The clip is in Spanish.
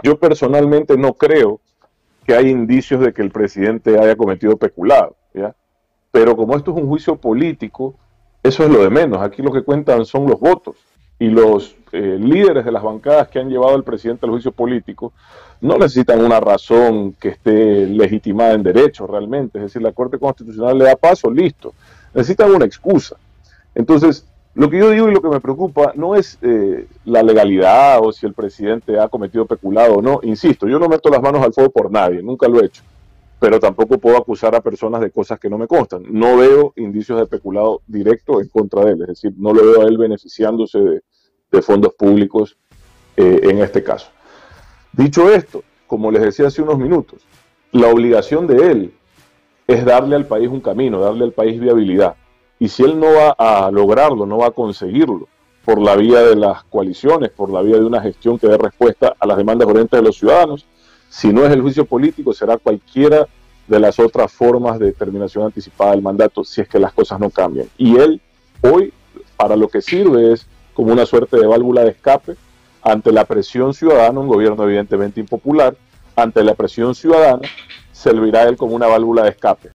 Yo personalmente no creo que hay indicios de que el presidente haya cometido peculado, ¿ya? Pero como esto es un juicio político, eso es lo de menos. Aquí lo que cuentan son los votos. Y los líderes de las bancadas que han llevado al presidente al juicio político no necesitan una razón que esté legitimada en derecho realmente. Es decir, la Corte Constitucional le da paso, listo. Necesitan una excusa. Entonces, lo que yo digo y lo que me preocupa no es la legalidad o si el presidente ha cometido peculado o no. Insisto, yo no meto las manos al fuego por nadie, nunca lo he hecho, pero tampoco puedo acusar a personas de cosas que no me constan. No veo indicios de peculado directo en contra de él, es decir, no lo veo a él beneficiándose de fondos públicos en este caso. Dicho esto, como les decía hace unos minutos, la obligación de él es darle al país un camino, darle al país viabilidad. Y si él no va a lograrlo, no va a conseguirlo, por la vía de las coaliciones, por la vía de una gestión que dé respuesta a las demandas urgentes de los ciudadanos, si no es el juicio político, será cualquiera de las otras formas de terminación anticipada del mandato, si es que las cosas no cambian. Y él, hoy, para lo que sirve es como una suerte de válvula de escape ante la presión ciudadana, un gobierno evidentemente impopular, ante la presión ciudadana, servirá él como una válvula de escape